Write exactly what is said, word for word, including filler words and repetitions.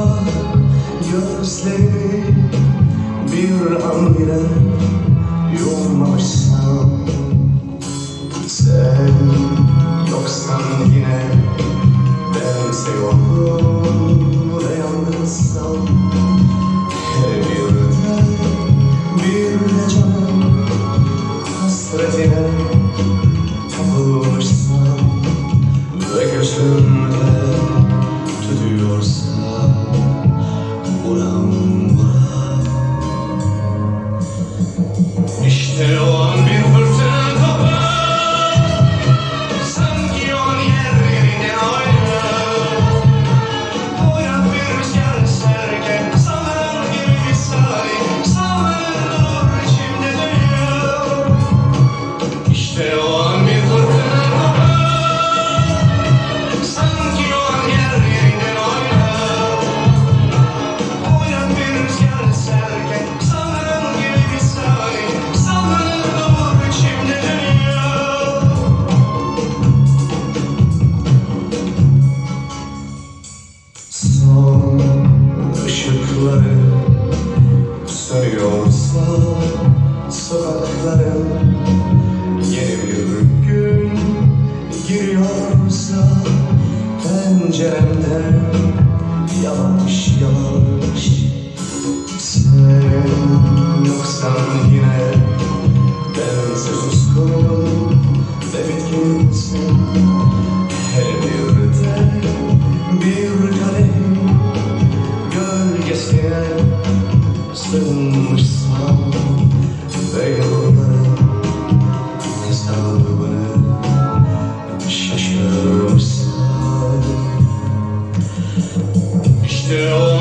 gözlerimi bir an bile yummamışsam, sen yoksan yine bense yokum ve yalnızsam, her bir de bir de canım hasretine kapılmışsam ve gözümde tütüyorsa buram buram. İşte o an bir fırtına kopar, sanki o an yer yerinden ayrı. Boyat bir rüzgar eserken sallanır gibi bir salih, sallanır içimde duyuyor. İşte o an bir fırtına kopar, sanki o an yer yerinden ayrı. Boyat bir rüzgar eserken sallanır gibi bir salih, sallanır içimde duyuyor. Son ışıkları sönüyorsa sokakların, yeni bir gün giriyorsa penceremden yavaş yavaş, sen yoksan yine bense suskun ve bitkinsin, her bir de bir kadehim gölgesine sığınmışsam ve yılların hesabını şaşırmışsam, işte o